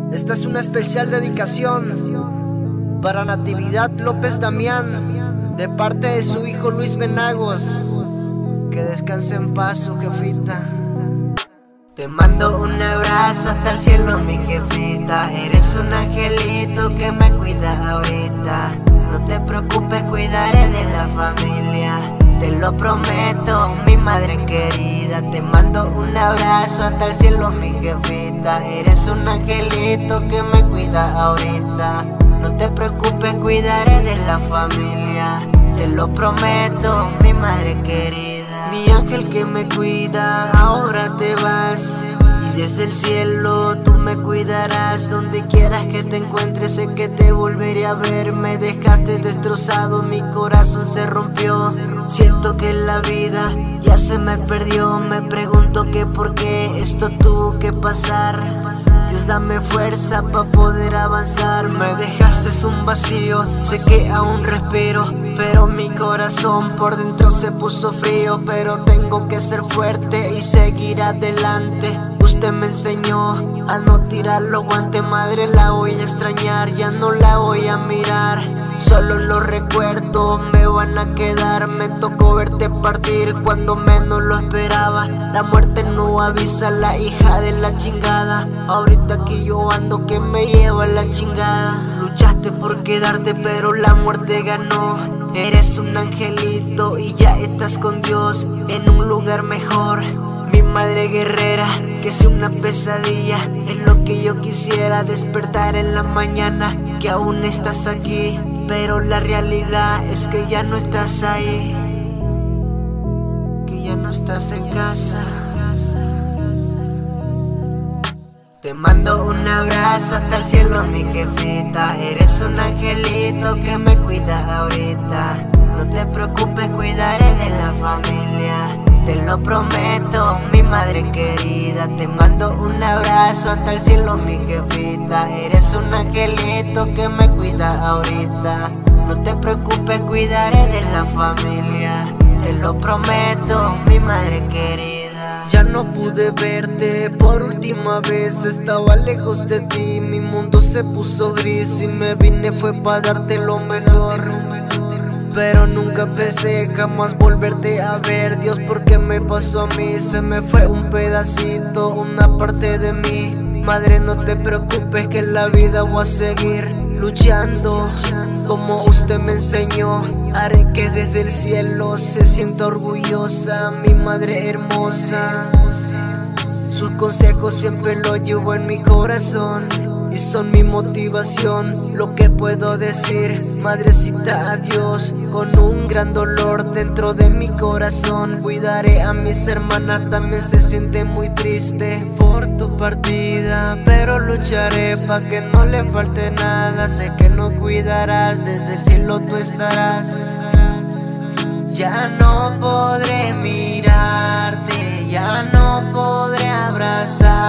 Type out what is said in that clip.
Esta es una especial dedicación para Natividad López Damián, de parte de su hijo Luis Venagos. Que descanse en paz, su jefita. Te mando un abrazo hasta el cielo, mi jefita. Eres un angelito que me cuida ahorita. No te preocupes, cuidaré de la familia. Te lo prometo, mi madre querida. Te mando un abrazo hasta el cielo, mi jefita. Eres un angelito que me cuida ahorita. No te preocupes, cuidaré de la familia. Te lo prometo, mi madre querida. Mi ángel que me cuida, ahora te vas. Y desde el cielo tú me cuidarás. Donde quieras que te encuentres, sé que te volveré a ver. Me dejaste destrozado, mi corazón se rompió. Siento que la vida ya se me perdió. Me pregunto que por qué esto tuvo que pasar. Dios, dame fuerza para poder avanzar. Me dejaste un vacío, sé que aún respiro, pero mi corazón por dentro se puso frío. Pero tengo que ser fuerte y seguir adelante. Usted me enseñó a no tirar los guantes. Madre, la voy a extrañar, ya no la voy a mirar. Solo los recuerdos me van a quedar. Me tocó verte partir cuando menos lo esperaba. La muerte no avisa, la hija de la chingada. Ahorita aquí yo ando que me lleva la chingada. Luchaste por quedarte pero la muerte ganó. Eres un angelito y ya estás con Dios en un lugar mejor. Mi madre guerrera, que sea una pesadilla, es lo que yo quisiera, despertar en la mañana, que aún estás aquí, pero la realidad es que ya no estás ahí, que ya no estás en casa. Te mando un abrazo hasta el cielo, mi jefita. Eres un angelito que me cuida ahorita. No te preocupes, cuidaré de la familia. Te lo prometo, mi madre querida. Te mando un abrazo hasta el cielo, mi jefita. Eres un angelito que me cuida ahorita. No te preocupes, cuidaré de la familia. Te lo prometo, mi madre querida. Ya no pude verte por última vez, estaba lejos de ti. Mi mundo se puso gris y me vine fue para darte lo mejor. Pero nunca pensé jamás volverte a ver. Dios, ¿por qué me pasó a mí? Se me fue un pedacito, una parte de mí. Madre, no te preocupes que en la vida voy a seguir luchando como usted me enseñó. Haré que desde el cielo se sienta orgullosa mi madre hermosa. Sus consejos siempre los llevo en mi corazón y son mi motivación. Lo que puedo decir, madrecita, adiós, con un gran dolor dentro de mi corazón. Cuidaré a mis hermanas, también se siente muy triste por tu partida, pero lucharé pa' que no le falte nada. Sé que no cuidarás, desde el cielo tú estarás. Ya no podré mirarte, ya no podré abrazar.